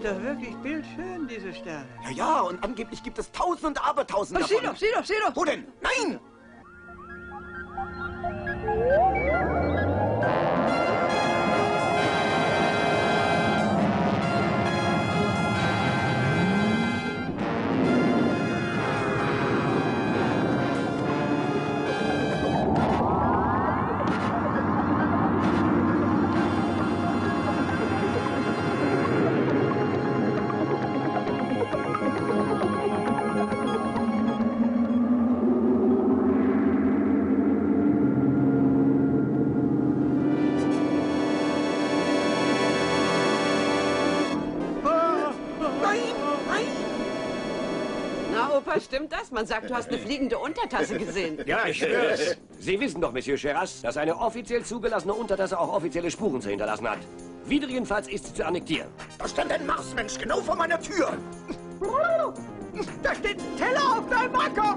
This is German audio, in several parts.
doch wirklich bildschön, diese Sterne. Ja, ja, und angeblich gibt es tausend und abertausend davon. Sieh doch, sieh doch! Wo denn? Nein! Stimmt das? Man sagt, du hast eine fliegende Untertasse gesehen. Ja, ich schwör's. Sie wissen doch, Monsieur Cheras, dass eine offiziell zugelassene Untertasse auch offizielle Spuren zu hinterlassen hat. Widrigenfalls ist sie zu annektieren. Da stand ein Marsmensch genau vor meiner Tür. Da steht ein Teller auf deinem Acker!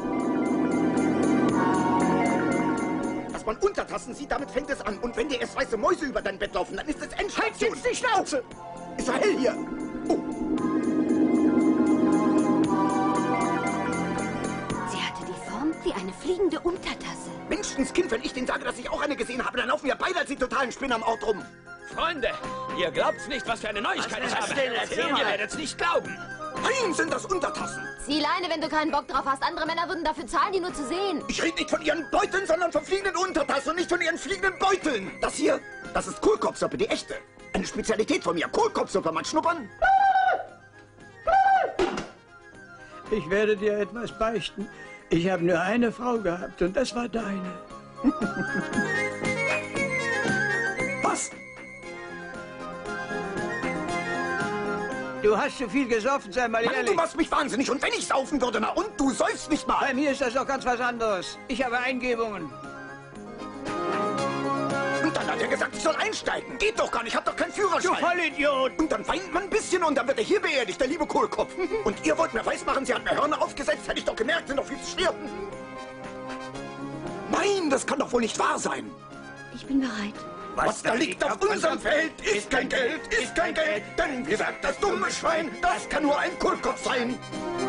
Dass man Untertassen sieht, damit fängt es an. Und wenn dir erst weiße Mäuse über dein Bett laufen, dann ist es Endstation. Halt jetzt die Schnauze! Ist doch hell hier. Oh. Wie eine fliegende Untertasse. Menschenskind, wenn ich denen sage, dass ich auch eine gesehen habe, dann laufen wir beide als die totalen Spinner am Ort rum. Freunde, ihr glaubt's nicht, was für eine Neuigkeit ich habe. Ihr werdet's nicht glauben. Nein, sind das Untertassen. Zieh Leine, wenn du keinen Bock drauf hast. Andere Männer würden dafür zahlen, die nur zu sehen. Ich rede nicht von ihren Beuteln, sondern von fliegenden Untertassen und nicht von ihren fliegenden Beuteln. Das hier, das ist Kohlkopfsuppe, die echte. Eine Spezialität von mir. Kohlkopfsuppe, mal schnuppern? Ich werde dir etwas beichten. Ich habe nur eine Frau gehabt und das war deine. Was? Du hast zu viel gesoffen, sei mal ehrlich. Mann, du machst mich wahnsinnig. Und wenn ich saufen würde, na und? Du säufst nicht mal. Bei mir ist das doch ganz was anderes. Ich habe Eingebungen. Und dann hat er gesagt, ich soll einsteigen. Geht doch gar nicht, ich hab doch keinen Führerschein. Du Vollidiot! Und dann weint man ein bisschen und dann wird er hier beerdigt, der liebe Kohlkopf. Und ihr wollt mir weismachen, sie hat mir Hörner aufgesetzt? Hätte ich doch gemerkt, sind doch viel zu schwer. Nein, das kann doch wohl nicht wahr sein. Ich bin bereit. Was da liegt auf unserem Feld, ist kein Geld, denn wie sagt das dumme Schwein, das kann nur ein Kohlkopf sein.